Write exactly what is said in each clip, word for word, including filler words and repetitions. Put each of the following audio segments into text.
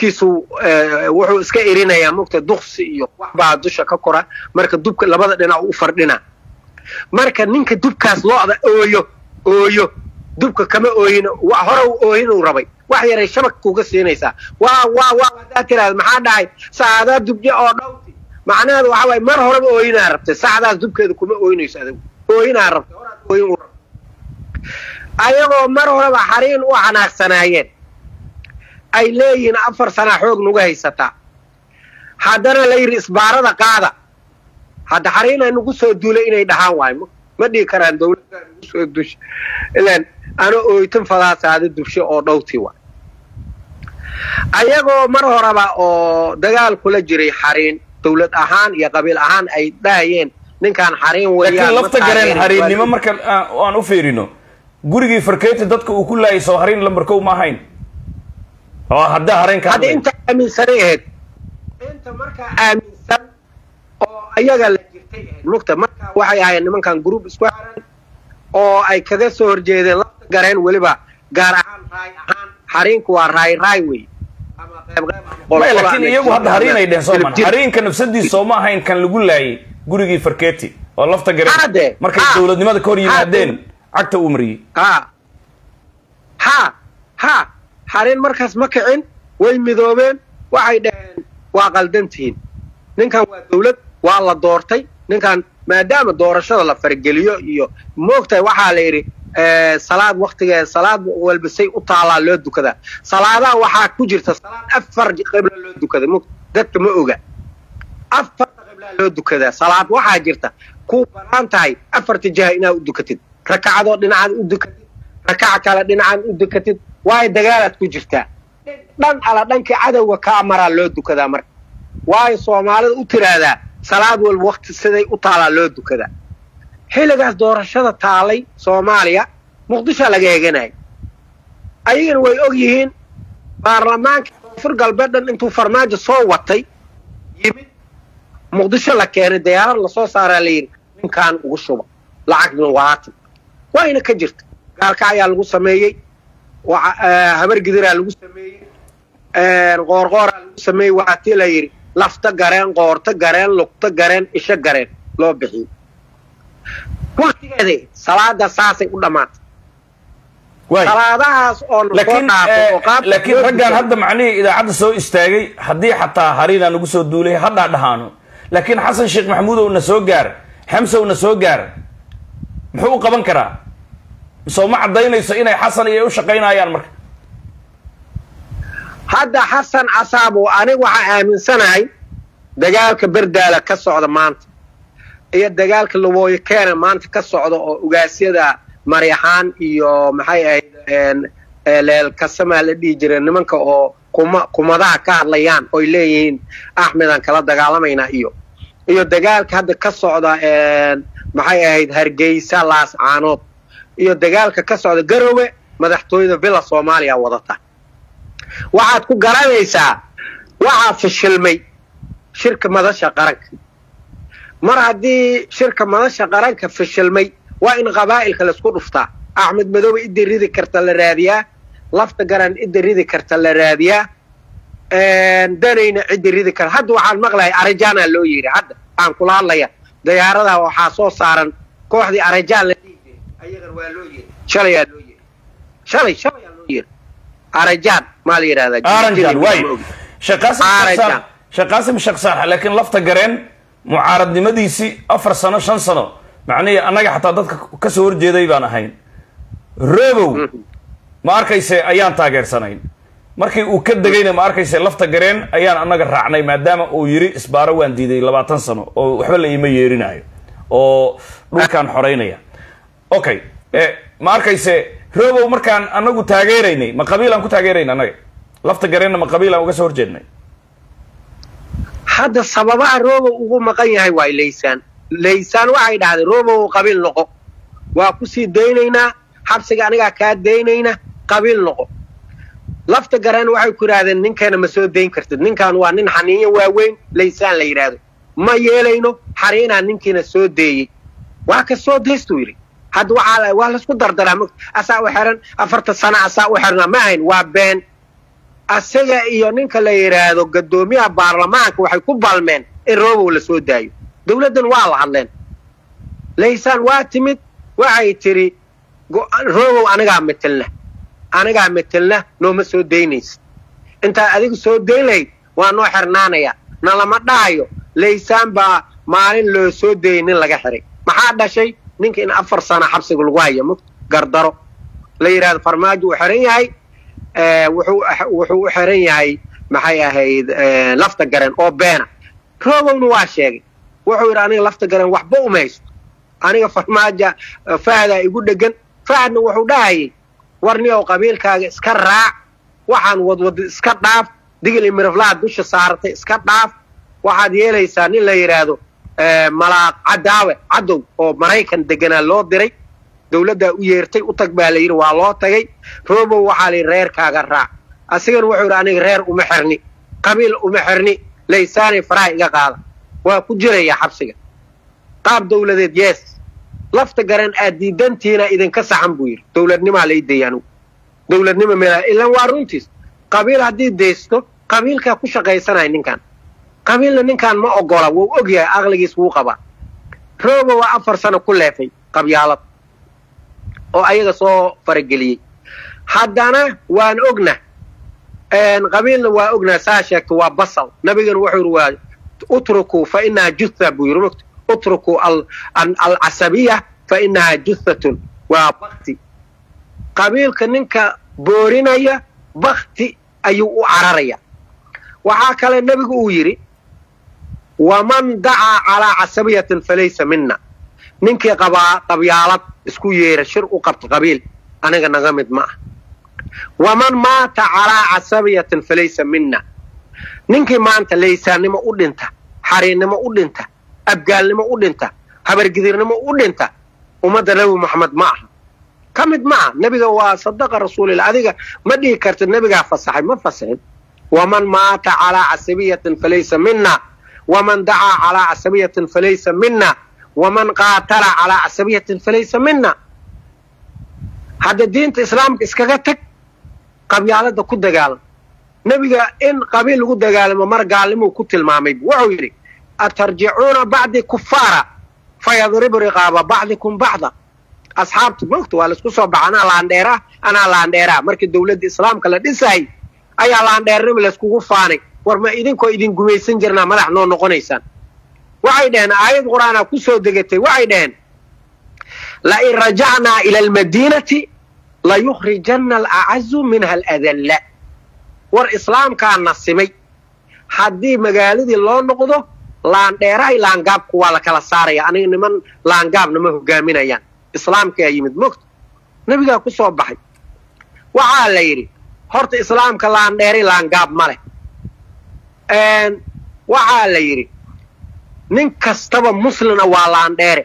dubkiisu wuxuu iska irinayaa mugta duqsi iyo waxbaa dusha ka kora marka dubka labada dhinac u fardhina marka ninka dubkaas looda ooyo ooyo dubka kama ooyin waa hore u ooyin uu rabay wax yaray shabak kuga siinaysaa waa waa waa hadaa tiraad maxaa dhacay saacada dubje oo dhowti macnaheedu waxa way mar hore ooyinaa rabtay saacadaas dubkeedu kuma ooyinayso adigu ooyinaa rabtay hore ooyin u rabtay ayagoo mar horeba xariin u xanaaqsanaayeen ay leeyihiin afar sano xoog nugu haysataa haddana la yiri isbaarada qaada hadda xariin ay nugu soo duulay inay dhahaan waayo ma dhigi karaan dawladda nugu soo duushay ilaan ana ooytan fadaasaada dubsho oo dhowti waa ayagoo mar horeba oo dagaal kula jiray xariin dawlad ahaan iyo qabiil ahaan ay dhaayeen ninkan xariin weeyaan lafta gareen xariinnimo marka aan u fiirino gurigii farkeeti dadka uu ku laayay soo xariin lambar kow ma ahayn oo hadda hareen ka hadda inta aaminsaneed inta marka aaminsan oo ayaga la jirtay mugta marka waxay ahaayeen nimankan group isku xiran oo ay kaga soo horjeedeen lafta gareen waliba gaar ahaan raay ahaan xariinku waa raay raay way ama qayb qayb ama laakiin iyagu hadda hariin ay dheen Soomaan xariinka nafsadiisa ma ahayn kan lagu laayay gurigii farkeeti oo lafta gareen markay dawladnimada ka hor yimaadeen cagta uu mariyay ha ha ha xariin markaas ma kicin way midoobeen waxay dhaheen waa qaldantiin ninkan waa dawlad waa la doortay ninkan maadaama doorashada la fargeliyo iyo moogtay waxaa la yiri ee salaad waqtigeeda salaad walba say u taalaa loo dukada salaadaha waxaa ku jirta salaad afar qibla loo dukada moog dadka ma oga afar qibla loo dukada salaad waxaa jirta ku banaan tahay afar tijaah inaad u dukatid rakacado dhinacaad u dukatid rakac kale dhinacaad u dukatid waay dagaalaad ku jirtaa dhan ala dhanka cadawga ka amara loo dukadaa marka waay Soomaalida u tiraahdaa salaad walba waqti siday u taalaa loo dukadaa xilligaas doorashada taalay Soomaaliya Muqdisho laga eeganay ayagana way og yihiin baarlamaanka fur galbeedna intuu farmaajo soo watay yimid Muqdisho la keenay diyaar la soo saaray leeyin ninkan ugu shuba lacagna waata wayna ka jirta gaalka ayaa lagu sameeyay habar gidiraa lagu sameeyay ee qoorqoora lagu sameeyay waxa la yiri lafta gareen qoorta gareen lugta gareen isha gareen loo bixiyo waqtigeeda salaada saasay u dhamaatay salaadahaas oo laakiin laakiin raggan hadda macnihii idaacada soo istaagay haddii xataa hariina lagu soo duulay hadda dhahaano laakiin xasan sheekh maxamuud oo na soo gaar xamsa oo na soo gaar muxuu qaban karaa soo ma cadaynayso inay xasan iyo u shaqeynayaan marka hadda xasan asaabo anigu waxa aaminsanahay dagaalka bardaala ka socda maanta iyo dagaalka lawooyo keena maanta ka socda oo ugaasyada maryaxaan iyo maxay ahayd ee leel kasama la dhigi jiray nimanka oo kuma kumadaha ka hadlayaan oo leeyihiin Axmedan kala dagaalamayna iyo iyo dagaalka hadda ka socda ee maxay ahayd Hargeysa laas caanood iyo dagaalka ka socda Garowe madaxtooyada Villa Soomaaliya wadata waxaad ku garanaysaa waxa fashilmay shirka madasha qaranka mar haddii shirka madasha qaranka fashilmay waa in qabaa'ilka la isku dhuftaa Axmed Madow idii ridi karta la raadiyaa lafta garan idii ridi karta la raadiyaa een danayna idii ridi kar hadda waxaan maqlahay Arajana loo yiri hadda aan kula hadlaya diyaaradaha waxa soo saaran kooxdii Arajaan la dhigay ayagan waa loo yiri shalay loo yiri shalay shalay loo yiri Arajaan ma la yiraahdaa Arajaan way shaqaas shaqaasim shaqsaar laakiin lafta gareen mucaaradnimadiisi afar sano shan sano macnii anaga xataa dadka ka soo horjeeday baan ahayn Robow ma arkayse ayaan taageersanayn markii uu ka dagayna ma arkayse lafta gareen ayaan anaga raacnay maadaama uu yiri isbaaro waan diiday labaatan sano oo waxba la iima yeerinayo oo dhulkan xoreynaya okay ee ma arkayse Robow markaan anagu taageeraynay ma qabiilan ku taageeraynay anaga lafta gareenna ma qabiilan uga soo horjeednay hadda sababaha Robow ugu maqan yahay way leysaan leysaan waxay dhahday Robow qabiil noqo waa ku sii deynayna xabsiga aniga ka deynayna qabiil noqo lafta gareen waxay ku raadeen ninkeena ma soo deyn kartid ninkan waa nin xaniiyo waaweyn leysaan la yiraahdo ma yeelayno xariina ninkiina soo deeyay waa ka soo deesto yiri hadda waxa waa la isku dardaraa asaa u xiran afarta sano asaa u xirna ma ahayn waa been asaga iyo ninka la yiraahdo gadoomiyaha baarlamaanka waxay ku balmeen in Robow la soo daayo dawladdan waa la hadleen laysaan waa timid waxay tiri Robow anaga metelna anaga metelna nooma soo deynays inta adigu soo deynay waa noo xirnaanaya na lama dhaayo laysaan ba maalin loo soo deynin laga xiray maxaa dhashay ninka in afar sano xabsiga lagu hayo gardaro la yiraahdo farmaajo uu xiran yahay ee wuxuu wuxuu xiran yahay maxay ahayd lafta garan oo beena Robowna waa sheegay wuxuu yiri aniga lafta garan waxba u meeysto aniga farmaajo faada igu dhagan faadna wuxuu dhaayay warniyow qabiilkaaga iska raac waxaan wadwad iska dhaaf digil imiraflaa dusha saartay iska dhaaf waxaad yeelaysaa nin la yiraahdo ee malaaq cadaawe cadow oo Mareykan deganaa loo diray dawladda u yeertay u tag baa la yiri waa loo tagay Robow waxa la reerkaaga raac asigan wuxuu yiri aniga reer uma xirni qabiil uma xirni laysaani faraa iga qaada waa ku jiraya xabsiga qaab dawladeed yes lafta garan aad diidantiina idinka saxan buu yiri dawladnimo la ideeyano dawladnimo meel ilaa waa runtiis qabiil hadii deesto qabiilka ku shaqaysanay ninkan qabiilna ninkan ma ogola wuu ogyahay aqligiis wuu qaba Robow waa afar sano ku leefay qabyaalad oo ayaga soo farageliyay haddana waan ogna een qabiilna waa ogna saasheekto waa basal nabigan wuxuu waa utruku fa inna jutha buyuruk utruku al al asabiyya fa inna juthatun wa baqti qabiilka ninka boorinaya baqti ayuu u cararaya waxa kale nabigu uu yiri waman daa ala asabiyatin falaysa minna ninkii qaba qabyaalad isku yeera shir u qabto qabiil anaga naga mid ma waman maata ala asabiyatin falaysa minna ninkii maanta laysaanimo u dhinta xariinimo u dhinta abgaalnimo u dhinta habargidirnimo u dhinta umada nabi Muhammad ma aha kamid ma nabiga waa sadaqa rasuulillah adiga ma dhigi kartid nabiga fasaxay ma fasaxin waman maata ala asabiyatin falaysa minna waman daa ala asabiyatin falaysa minna ومن قاتل على عصبية فليس منا هذا الدين الإسلام إسكاجتك قبيلة كود قال نبي إن قبيل كود قال ما مر قال مو كتل مامي وعيري أترجعون بعد كفارة فيضرب رقاب بعضكم بعضا أصحاب تبوكت ولا سكسوا بعنا لانديرا أنا لانديرا مركز دولة الإسلام كلا دساي أي لانديرا ولا سكوا فاني ورما إذن كو إذن جويسن جرنا ملح نو نقنيسان وعيدين آيات قرآن كسو دقتي وعيدين لئن رجعنا إلى المدينة لا يخرجن الأعز منها الأذل والإسلام كان نصمي حدي مقالدي الله نقضه لان ديراي لان قاب كوالا كلا ساري يعني نمن لان قاب نمه قامين يعني إسلام كي يمد مكت نبقى كسو بحي وعال ليري هورت إسلام كلان ديري لان قاب مالي ان وعال ليري nin kastaba muslimna waa laan dheere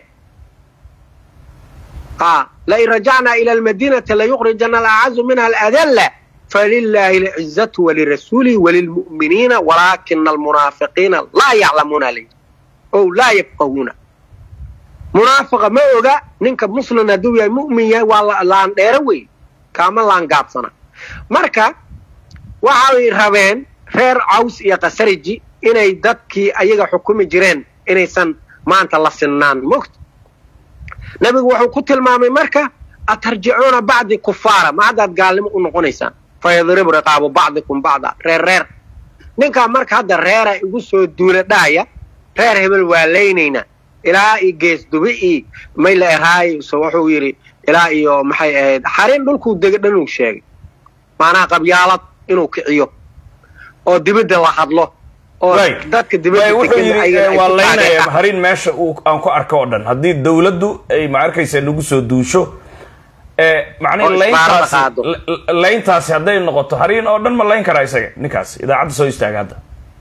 ah la irja'na ila almadinati la yukhrijana al'azzu minha al'adalla falillahi al'izzatu wa lirasuli wa lilmu'minina walakinna almunafiqina la ya'lamuna li aw la yafqahuna munafiqa ma oga ninka muslimna haduu yahay mu'min yahay waa laan dheere way kama laan gaabsana marka waxa ay rabeen reer Aws iyo Qasriji inay dadkii ayaga xukumi jireen inaysan maanta la sinaan muqt nabigu wuxuu ku tilmaamay marka atarji'una ba'di kufaara ma dad gaalimo u noqonaysaan fayadrib raqabu ba'dikum ba'da reer reer ninka marka hadda reer ay ugu soo duula dhaaya reer hebel waa leeynayna ilaa i gees dubi may la eraay soo wuxuu yiri ilaa iyo maxay ahayd xareen dhulku degan uu sheegay maana qabyaalad inuu kiciyo oo dibadda la hadlo dadka dibadda waa leeynaya harin meesha uu aan ku arko oo dhan hadii dawladdu ay ma arkaysa lagu soo duusho ee macna leeyntaas leeyntaas haday noqoto harin oo dhan ma leeyn kara isaga ninkaas idaacada soo istaaga hadda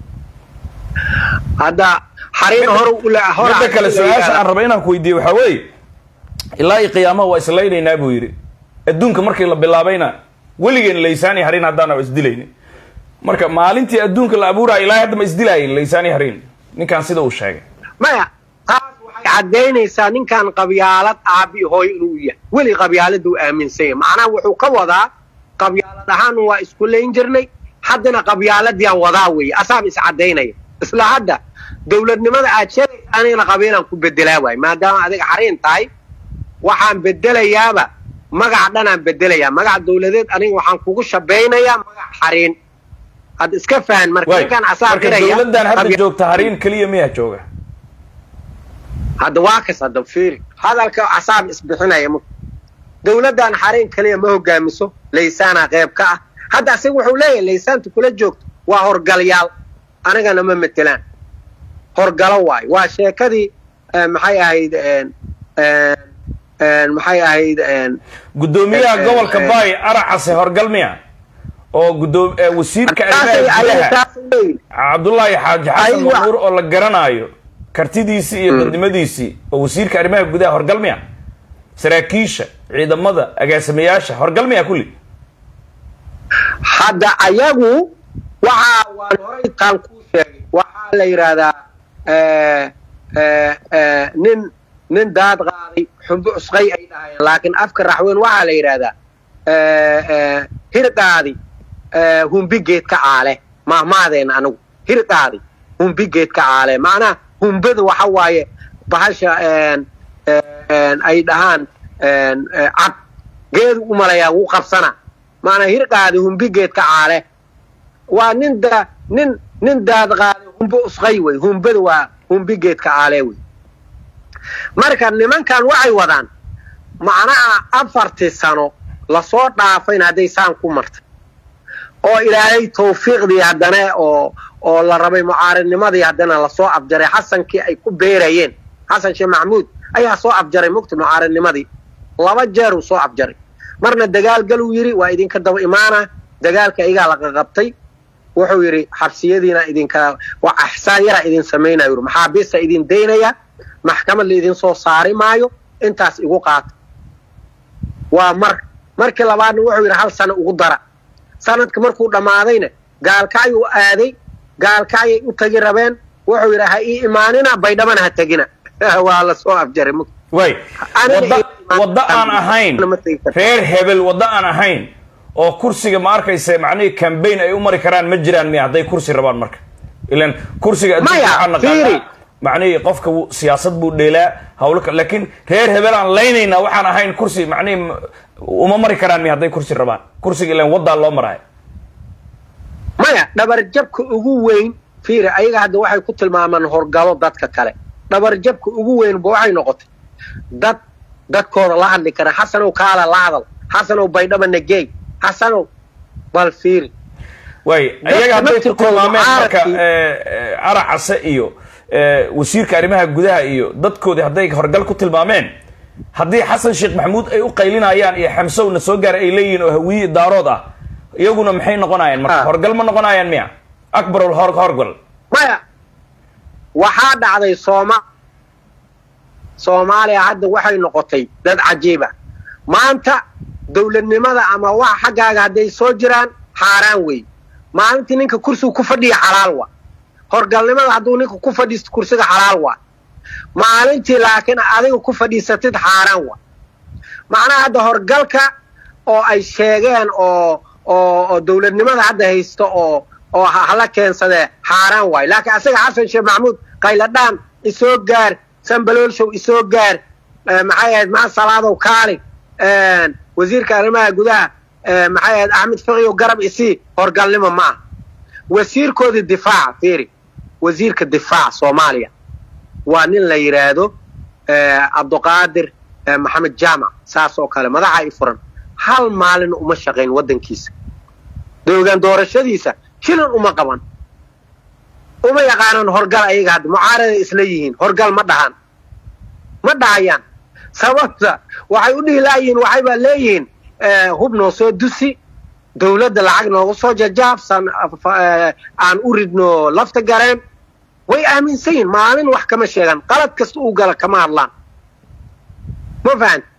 hadda harin hor u la hor dadka kale su'aasha aan rabo inaan ku weydiiyo waxa weey ilaa ay qiyaamaha waa isleeynayna buu yiri adduunka markii la bilaabayna waligeena leeysaani harin hadana isdilayni marka maalintii adduunka la abuuray ilaa hadda ma isdilaayeen leeysaani harin ninkan sida uu sheegay maya taas waxay cadeynaysaa ninkan qabyaalad aabi hooy inuu yahay wali qabyaaladu aaminsan macnaha wuxuu ka wadaa qabyaalad ahaan waa isku leeyn jirnay haddana qabyaaladii aan wadaa weeye asaab is cadaynaya isla hadda dawladnimada aad sheegaysa anigana qabiilaan ku bedelaa waay maadaama adiga xariin tahay waxaan bedelayaaba magaca dhanaan bedelayaa magaca dawladeed aniga waxaan kugu shabaynayaa magac xariin had iska fahan marka kan asaab diraya dawladan hadda joogta xariin kaliya miyaa jooga hadda waa kas hadda fiiri hadalka asaab isbixinaya dawladan xariin kaliya ma hogaamiso laysaana qayb ka ah hadda asiga wuxuu leeyahay laysaanta kula joogto waa horgalyaal anigana ma matelaan horgalo waay waa sheekadii maxay ahayd maxay ahayd gudoomiyaha gobolka Baay Aracase horgal miya oo gudoom wasiirka arrimaha Cabdullaahi Xaaji Xasan Nuur oo la garanayo kartidiisii iyo dadnimadiisii oo wasiirka arrimaha gudaha horgal miya saraakiisha ciidamada agaasimayaasha horgal miya kulli hadda ayagu waxa waan horay taan ku sheegay waxa la yiraahdaa ee ee nin nin daad qaaday xubbo usqay ay dhaayeen laakiin afka raxweyn waxa la yiraahdaa ee ee hirqaadi ee humbigeed ka aale ma maadeen anigu hirqaadi humbigeed ka aale macna humbada waxa waaye bahasha een een ay dhahaan een cad geed u malaya uu qabsana maana hirqaadi humbigeed ka aale waa nin da nin nin daad qaaday humbo usqay way humbada waa humbigeed ka aale way marka nimankan waxay wadaan macnaha afartii sano la soo dhaafay haday saan ku martay oo ilaahay tawfiiqdii hadana oo oo la rabay mucaaradnimadii hadana la soo afjaray xasankii ay ku beerayeen xasan sheekh maxamuud ayaa soo afjaray mugti mucaaradnimadii laba jeer uu soo afjaray marna dagaal gal uu yiri waa idinka daba imaana dagaalka iga la qabtay wuxuu yiri xabsiyadiina idinka waa ahsaan yara idin sameeynayo maxaa bisa idin deynaya maxkamad leedin soo saari maayo intaas igu qaat waa mar markii labaad wuxuu yiri hal sano ugu dara sanadka markuu dhamaadayna gaalkay uu aaday gaalkay u tagi rabeen wuxuu yiri ha ii imaanina baydhaman ha tagina waa la soo afjaray way wada aan ahayn reer hebel wada aan ahayn oo kursiga ma arkaysa macnaheedu campaign ay u mari karaan ma jiraan miya haday kursi rabaan marka ilaan kursiga adduunka naqaa macnaheedu qofka siyaasad buu dheelaa hawlka laakiin reer hebel aan leynayna waxaan ahayn kursi macnaheedu uma mari karaan miya haday kursi rabaan kursiga ilaan wada loo maray maya dhabar jabka ugu weyn fiiri ayaga hadda waxay ku tilmaamaan horgalo dadka kale dhabar jabka ugu weyn boo waxay noqotay dad dadkooda la hadli kara xasanow kaala la hadal xasanow baydhaba nagey xasanow bal fiiri way ayaga hadday ku tilmaameen marka Aracase iyo wasiirka arrimaha gudaha iyo dadkoodii hadday horgal ku tilmaameen haddii xasan sheekh maxamuud ay u qaylinayaan iyo xamsowna soo gaar ay leeyihiin oo hawiye daarood ah iyaguna maxay noqonayaan marka horgal ma noqonayaan miya akbarul horgal maya waxaa dhacday Sooma Soomaaliya hadda waxay noqotay dad cajiiba maanta dawladnimada ama wax xagaaga haday soo jiraan xaraan way maalintii ninka kursiga ku fadhiya xalaal waa horgalnimada haduu ninka ku fadhiisto kursiga xalaal waa maalintii laakiin adiga ku fadhiisatid xaraan waa macnaha hadda horgalka oo ay sheegeen oo oo dawladnimada hadda haysto oo oo hala keensade xaraan way laakiin asaga xasan sheekh maxamuud qayladaan isoo gaar سنبلول شو إسوجار معايد مع صلاة وكالي وزير كلمة جودها معايد أحمد فقي وقرب إسي هرقال لما معه وزير كود الدفاع فيري وزير كالدفاع صوماليا وانين لا يرادو عبد القادر محمد جامع ساسو كلمة هذا عايفرن هل مالن ومشغين ودن كيس دوغان دور الشديسة شنو وما قبان وما يقانون هرقال أي قاد معارض إسليين هرقال ما دهان ما دهيان سببتا waxay u dhiilaayeen waxay ba leeyihiin ee hubno soo dusi dawladda lacag noogu soo jajaabsan aan u ridno lafta gareen way aaminsan maalin wax kama sheegan qalad kasta uu gala kama hadlaan ma fahant